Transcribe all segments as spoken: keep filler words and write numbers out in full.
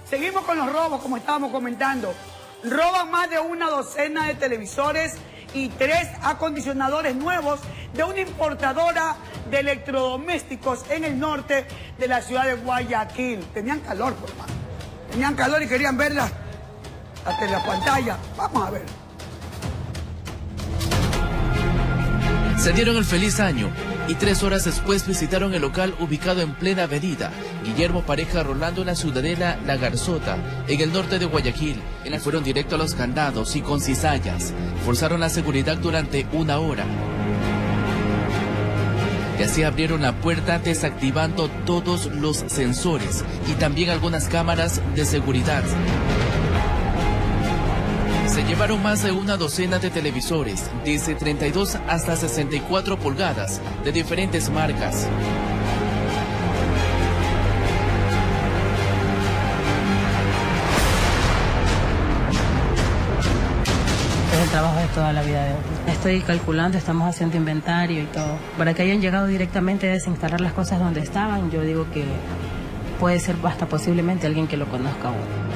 Seguimos con los robos, como estábamos comentando. Roban más de una docena de televisores y tres acondicionadores nuevos de una importadora de electrodomésticos en el norte de la ciudad de Guayaquil. Tenían calor, por más. Tenían calor y querían verla hasta en la pantalla. Vamos a ver. Se dieron el feliz año y tres horas después visitaron el local ubicado en plena avenida Guillermo Pareja Rolando en la ciudadela La Garzota, en el norte de Guayaquil. Fueron directo a los candados y con cizallas forzaron la seguridad durante una hora. Y así abrieron la puerta desactivando todos los sensores y también algunas cámaras de seguridad. Se llevaron más de una docena de televisores, desde treinta y dos hasta sesenta y cuatro pulgadas, de diferentes marcas. Es el trabajo de toda la vida de hoy. Estoy calculando, estamos haciendo inventario y todo. Para que hayan llegado directamente a desinstalar las cosas donde estaban, yo digo que puede ser hasta posiblemente alguien que lo conozca aún.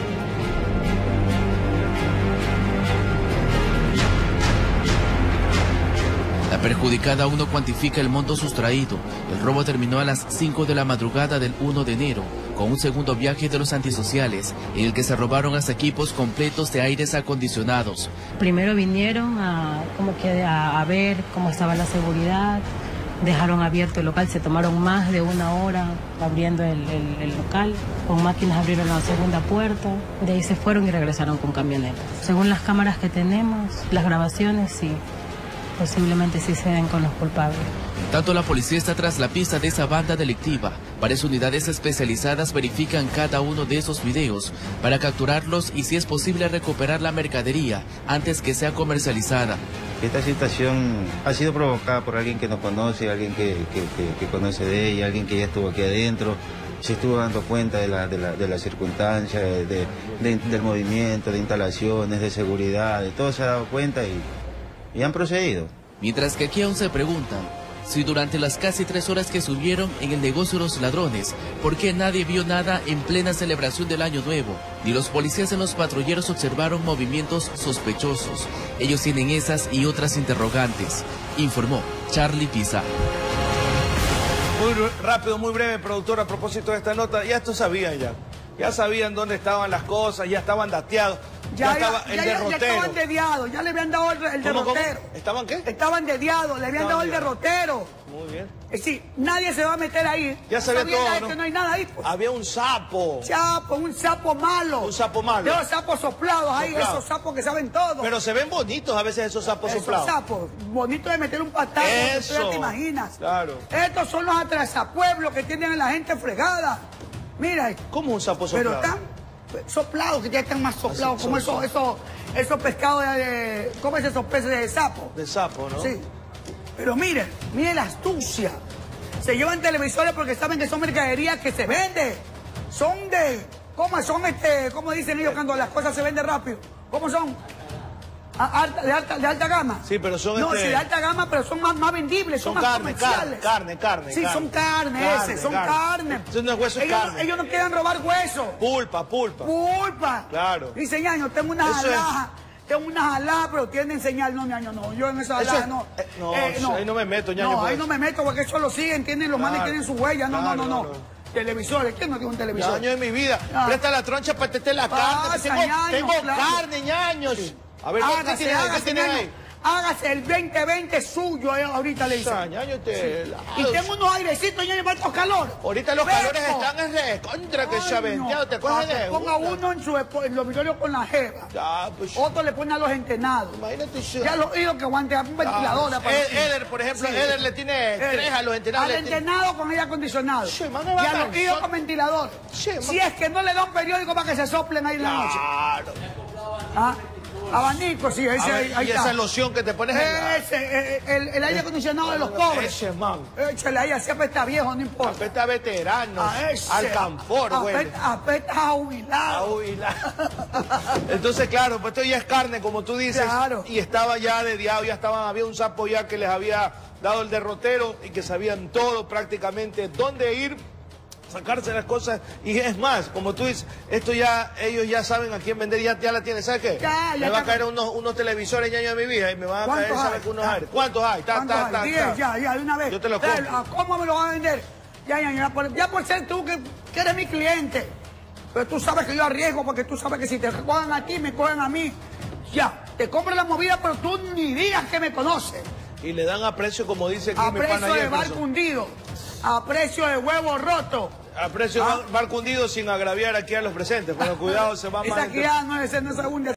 La perjudicada aún no cuantifica el monto sustraído. El robo terminó a las cinco de la madrugada del uno de enero, con un segundo viaje de los antisociales, en el que se robaron hasta equipos completos de aires acondicionados. Primero vinieron a, como que a, a ver cómo estaba la seguridad, dejaron abierto el local, se tomaron más de una hora abriendo el, el, el local, con máquinas abrieron la segunda puerta, de ahí se fueron y regresaron con camionetas. Según las cámaras que tenemos, las grabaciones, sí. Posiblemente sí se den con los culpables. Tanto la policía está tras la pista de esa banda delictiva. Varias unidades especializadas verifican cada uno de esos videos para capturarlos y, si es posible, recuperar la mercadería antes que sea comercializada. Esta situación ha sido provocada por alguien que nos conoce, alguien que, que, que, que conoce de ella, alguien que ya estuvo aquí adentro, se estuvo dando cuenta de la, de la, de la circunstancia, de, de, de, del movimiento, de instalaciones, de seguridad, de todo se ha dado cuenta y... y han procedido. Mientras que aquí aún se preguntan si durante las casi tres horas que subieron en el negocio de los ladrones, ¿por qué nadie vio nada en plena celebración del Año Nuevo? Ni los policías en los patrulleros observaron movimientos sospechosos. Ellos tienen esas y otras interrogantes, informó Charlie Pizarro. Muy rápido, muy breve, productor, a propósito de esta nota. Ya esto sabían ya. Ya sabían dónde estaban las cosas, ya estaban dateados. Ya, ya estaba ya, el ya, derrotero. Ya estaban dediados, ya le habían dado el, el ¿Cómo, derrotero. ¿Cómo? ¿Estaban qué? Estaban dediados, le habían estaban dado el dediados. derrotero. Muy bien. Es decir, nadie se va a meter ahí. Ya sabía todo, ¿no? Que no hay nada ahí. Pues. Había un sapo. Sapo, un sapo malo. Un sapo malo. De los sapos soplados ahí, Soplado. esos sapos que saben todo. Pero se ven bonitos a veces esos sapos esos soplados. Esos sapos, bonitos de meter un patazo. Eso. Tú ya te imaginas. Claro. Estos son los atrasapueblos que tienen a la gente fregada. Mira. ¿Cómo un sapo soplado? Pero están soplados, que ya están más soplados, Así, como so, esos, esos, esos pescados de... ¿Cómo es esos peces de sapo? De sapo, ¿no? Sí. Pero miren, miren la astucia. Se llevan televisores porque saben que son mercaderías que se vende. Son de... ¿Cómo son este? ¿Cómo dicen ellos cuando las cosas se venden rápido? ¿Cómo son? A, alta, de, alta, de alta gama. Sí, pero son No, este... sí, de alta gama, pero son más, más vendibles, son, son más carne, comerciales. Carne, carne, Sí, carne. son carne, carne ese, son carne. carne. Eso no es hueso, es ellos, carne. Ellos no quieren robar hueso. Pulpa, pulpa. Pulpa. Claro. Dice, ñaño, tengo una Eso jalada. Tengo una jalada, pero tienen señal. No, ñaño, no. Yo en esa jalada es... no. Eh, no, eh, no. ahí no me meto, ñaño. No, ahí no me meto porque eso lo siguen, tienen, los claro, manes tienen su huella. No, claro, no, no, no. no. Televisores, ¿quién no tiene un televisor? Ñaño de mi vida. Ah. Presta la troncha para tete la Pasa, carne. Tengo, ñaño, tengo claro. carne, ñaños. Sí. A ver, Hágase, ¿qué tiene ahí? ¿Qué hágase, tiene ñaño. ahí? Hágase el veinte veinte suyo, eh, ahorita le dicen. Ñaño, te... Sí. Y tengo unos airecitos, ñaño, para estos calores. Ahorita los Fresco. calores están en re... Contra que Ay, se ha venteado, no. te coges Ah, de... ponga una. uno en su espo- en el dormitorio con la jeva. Ya, pues... Otro le pone a los entenados. Imagínate si... Ya los hijos que aguanten un ventilador. Ah, Ed- Eder, por ejemplo, Sí. Eder le tiene Eder. tres a los entrenados. Al le tiene- entenado con aire acondicionado. Sí, man, no y va a a los cansar. hijos con ventilador. Sí, man. Si es que no le da un periódico para que se soplen ahí en la noche. Claro. ¿Ah? Abanico, sí, ese A ver, ahí, ahí y está. esa loción que te pones en la... Ese, eh, el, el aire acondicionado de los pobres. Ese, man. Échale ahí, así apesta viejo, no importa. Apesta a veteranos, A ese. al canfor, güey. Apesta, apesta a jubilado. Entonces, claro, pues esto ya es carne, como tú dices. Claro. Y estaba ya dediado, ya estaba, había un sapo ya que les había dado el derrotero y que sabían todo prácticamente dónde ir. sacarse las cosas. Y es más, como tú dices, esto ya, ellos ya saben a quién vender, ya, ya la tienen. ¿Sabes qué? Ya, ya me va está. a caer unos, unos televisores, ñaño, de mi vida, y me van a caer, ¿sabes qué? Unos aires. ¿Cuántos hay? Ta, ¿Cuántos ta, hay? ta, Diez, ta. ya, ya, de una vez. Yo te lo Dale, compro. ¿cómo me lo van a vender? Ya, ya, ya, por, ya por ser tú que, que eres mi cliente. Pero tú sabes que yo arriesgo porque tú sabes que si te cogen a ti, me cogen a mí. Ya, te compro la movida, pero tú ni digas que me conoces. Y le dan a precio, como dice aquí A mi pana precio de Jefferson. barco hundido, a precio de huevo roto. A precio de ¿Ah? barco hundido sin agraviar aquí a los presentes. Pero cuidado, se va a Esa malentender. criada no es, no es segunda.